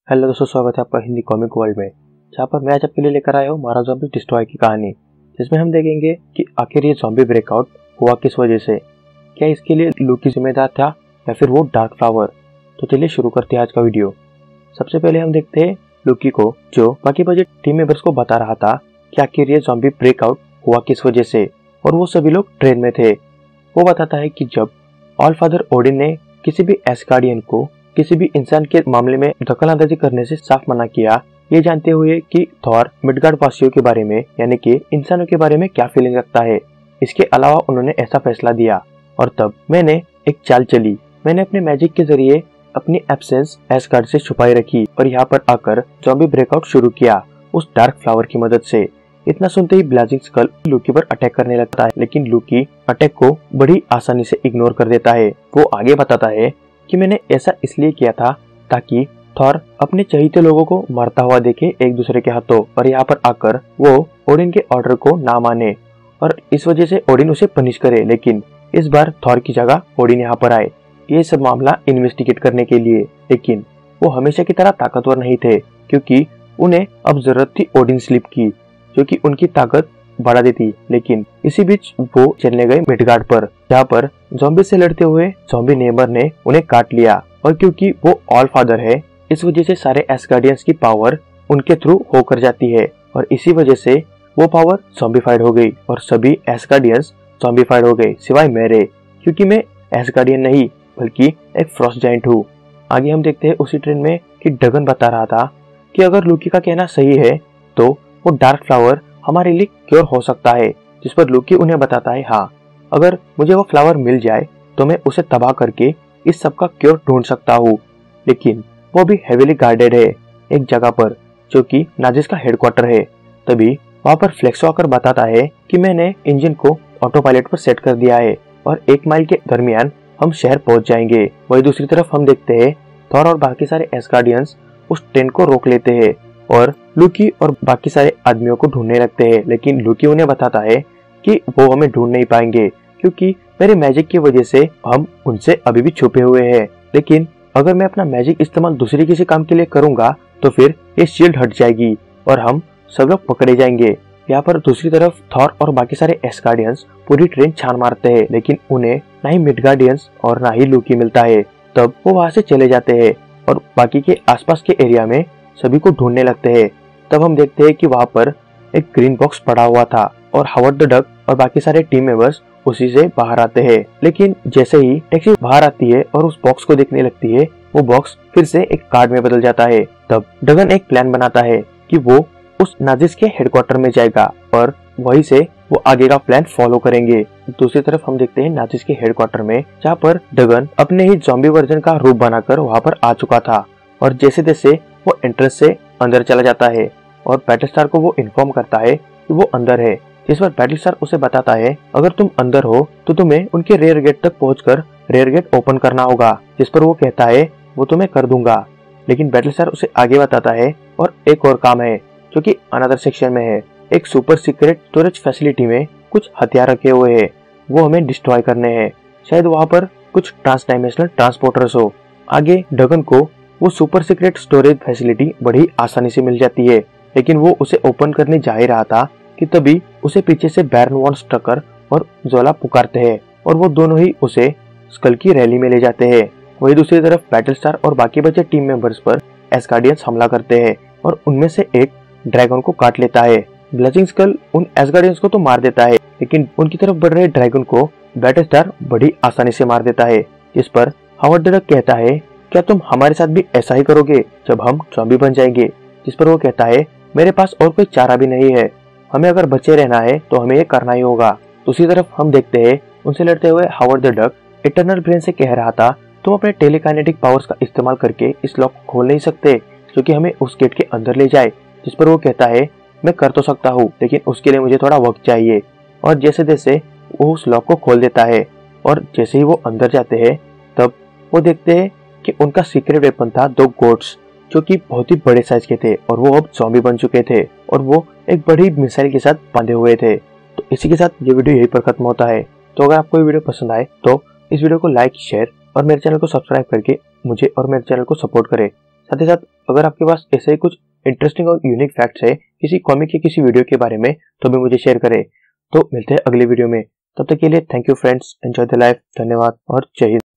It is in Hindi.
हेलो दोस्तों, स्वागत है आपका हिंदी कॉमिक वर्ल्ड में, जहाँ पर मैं आज आपके लिए लेकर आया हूँ मारा ज़ॉम्बी डिस्ट्रॉय की कहानी, जिसमें हम देखेंगे कि आखिर ये ज़ॉम्बी ब्रेकआउट हुआ किस वजह से। क्या इसके लिए लूकी जिम्मेदार था या फिर वो डार्क फ्लावर। तो चलिए शुरू करते हैं आज का वीडियो। सबसे पहले हम देखते हैं लूकी को, जो बाकी बचे टीम मेंबर्स को बता रहा था कि आखिर ये ज़ॉम्बी ब्रेकआउट हुआ किस वजह से, और वो सभी लोग ट्रेन में थे। वो बताता है कि जब ऑल फादर ओडिन ने किसी भी एस्गार्डियन को किसी भी इंसान के मामले में दखलअंदाजी करने से साफ मना किया, ये जानते हुए कि थॉर मिडगार्ड वासियों के बारे में यानी कि इंसानों के बारे में क्या फीलिंग रखता है। इसके अलावा उन्होंने ऐसा फैसला दिया, और तब मैंने एक चाल चली। मैंने अपने मैजिक के जरिए अपनी एब्सेंस एस्गार्ड से छुपाई रखी और यहाँ पर आकर ज़ॉम्बी ब्रेकआउट शुरू किया उस डार्क फ्लावर की मदद से। इतना सुनते ही ब्लाजिंग स्कल लूकी पर अटैक करने लगता है, लेकिन लूकी अटैक को बड़ी आसानी से इग्नोर कर देता है। वो आगे बताता है कि मैंने ऐसा इसलिए किया था ताकि थॉर अपने चहीते लोगों को मरता हुआ देखे एक दूसरे के हाथों, और यहाँ पर आकर वो ओडिन के ऑर्डर को ना माने और इस वजह से ओडिन उसे पनिश करे। लेकिन इस बार थॉर की जगह ओडिन यहाँ पर आए ये सब मामला इन्वेस्टिगेट करने के लिए। लेकिन वो हमेशा की तरह ताकतवर नहीं थे, क्योंकि उन्हें अब जरूरत थी ओडिन स्लीप की, जो कि उनकी ताकत बढ़ा देती। लेकिन इसी बीच वो चलने गए मिडगार्ड पर, जहाँ पर ज़ॉम्बी से लड़ते हुए ज़ॉम्बी नेबर ने उन्हें काट लिया, और क्योंकि वो ऑल फादर है इस वजह से सारे एस्गार्डियंस की पावर उनके थ्रू होकर जाती है, और इसी वजह से वो पावर ज़ॉम्बीफाइड हो गई और सभी एस्गार्डियंस ज़ॉम्बीफाइड हो गए सिवाय मेरे, क्योंकि मैं एस्गार्डियन नहीं बल्कि एक फ्रॉस्ट जायंट हूँ। आगे हम देखते हैं उसी ट्रेन में कि डगन बता रहा था कि अगर लूकी का कहना सही है तो वो डार्क फ्लावर हमारे लिए क्योर हो सकता है, जिस पर लूकी उन्हें बताता है हाँ, अगर मुझे वो फ्लावर मिल जाए तो मैं उसे तबाह करके इस सब का क्योर ढूंढ सकता हूँ। लेकिन वो भी हेवीली गार्डेड है एक जगह पर, जो कि नाजिस का हेडक्वार्टर है। तभी वहाँ पर फ्लेक्सो आकर बताता है कि मैंने इंजन को ऑटो पायलट पर सेट कर दिया है और 1 माइल के दरमियान हम शहर पहुंच जाएंगे। वही दूसरी तरफ हम देखते हैं थॉर और बाकी सारे एस्गार्डियंस उस ट्रेन को रोक लेते हैं और लूकी और बाकी सारे आदमियों को ढूंढने लगते हैं। लेकिन लूकी उन्हें बताता है कि वो हमें ढूंढ नहीं पाएंगे, क्योंकि मेरे मैजिक की वजह से हम उनसे अभी भी छुपे हुए हैं। लेकिन अगर मैं अपना मैजिक इस्तेमाल दूसरे किसी काम के लिए करूंगा तो फिर ये शील्ड हट जाएगी और हम सब लोग पकड़े जाएंगे। यहाँ पर दूसरी तरफ थॉर और बाकी सारे एस्गार्डियंस पूरी ट्रेन छान मारते हैं, लेकिन उन्हें ना ही मिडगार्डियंस और ना ही लूकी मिलता है। तब वो वहां से चले जाते हैं और बाकी के आसपास के एरिया में सभी को ढूंढने लगते हैं। तब हम देखते हैं कि वहां पर एक ग्रीन बॉक्स पड़ा हुआ था और हावर्ड द डक और बाकी सारे टीम मेंबर्स उसी से बाहर आते हैं। लेकिन जैसे ही टैक्सी बाहर आती है और उस बॉक्स को देखने लगती है, वो बॉक्स फिर से एक कार्ड में बदल जाता है। तब डगन एक प्लान बनाता है कि वो उस नाजिस के हेडक्वार्टर में जाएगा और वहीं से वो आगे का प्लान फॉलो करेंगे। दूसरी तरफ हम देखते हैं नाजिस के हेडक्वार्टर में, जहाँ पर डगन अपने ही ज़ॉम्बी वर्जन का रूप बनाकर वहाँ पर आ चुका था, और जैसे जैसे वो एंट्रेंस से अंदर चला जाता है और बैटलस्टार को वो इन्फॉर्म करता है कि वो अंदर है। जिस पर बैटलस्टार उसे बताता है अगर तुम अंदर हो तो तुम्हें उनके रेयर गेट तक पहुंचकर रेयर गेट ओपन करना होगा, जिस पर वो कहता है वो तो मैं कर दूंगा। लेकिन बैटलस्टार उसे आगे बताता है और एक और काम है जो कि अनदर सेक्शन में है। एक सुपर सीक्रेट स्टोरेज फैसिलिटी में कुछ हथियार रखे हुए हैं, वो हमें डिस्ट्रॉय करने हैं। शायद वहाँ पर कुछ ट्रांस डायमेंशनल ट्रांसपोर्टर्स हो। आगे डगन को वो सुपर सीक्रेट स्टोरेज फैसिलिटी बड़ी आसानी से मिल जाती है, लेकिन वो उसे ओपन करने जा ही रहा था कि तभी उसे पीछे से बैरन वॉन स्ट्रकर और जोला पुकारते हैं और वो दोनों ही उसे स्कल की रैली में ले जाते हैं। वही दूसरी तरफ बैटलस्टार और बाकी बचे टीम मेंबर्स पर एस्गार्डियंस हमला करते हैं और उनमें से एक ड्रैगन को काट लेता है। ब्लाजिंग स्कल उन एस्गार्डियंस को तो मार देता है, लेकिन उनकी तरफ बढ़ रहे ड्रैगन को बैटलस्टार बड़ी आसानी से मार देता है। जिस पर हावर्ड द डक कहता है क्या तुम हमारे साथ भी ऐसा ही करोगे जब हम ज़ॉम्बी बन जाएंगे। जिस पर वो कहता है मेरे पास और कोई चारा भी नहीं है, हमें अगर बचे रहना है तो हमें ये करना ही होगा। दूसरी तरफ हम देखते हैं उनसे लड़ते हुए Howard the duck eternal brain से कह रहा था तुम अपने टेलीकाइनेटिक पावर्स का इस्तेमाल करके इस लॉक को खोल नहीं सकते जो कि हमें उस गेट के अंदर ले जाए। जिस पर वो कहता है मैं कर तो सकता हूँ, लेकिन उसके लिए मुझे थोड़ा वक्त चाहिए। और जैसे जैसे वो उस लॉक को खोल देता है और जैसे ही वो अंदर जाते हैं तब वो देखते हैं कि उनका सीक्रेट वेपन था 2 गोट्स, जो कि बहुत ही बड़े साइज के थे और वो अब ज़ॉम्बी बन चुके थे और वो एक बड़ी मिसाइल के साथ बांधे हुए थे। तो इसी के साथ ये वीडियो यहीं पर खत्म होता है। तो अगर आपको ये वीडियो पसंद आए तो इस वीडियो को लाइक, शेयर और मेरे चैनल को सब्सक्राइब करके मुझे और मेरे चैनल को सपोर्ट करें। साथ ही साथ अगर आपके पास ऐसे ही कुछ इंटरेस्टिंग और यूनिक फैक्ट्स है किसी कॉमिक या किसी वीडियो के बारे में तो भी मुझे शेयर करें। तो मिलते हैं अगले वीडियो में, तब तक के लिए thank you friends, enjoy the life, धन्यवाद और जय हिंद।